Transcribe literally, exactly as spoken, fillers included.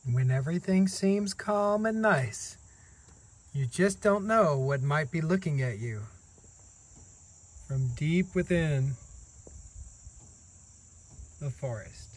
When everything seems calm and nice, you just don't know what might be looking at you from deep within the forest.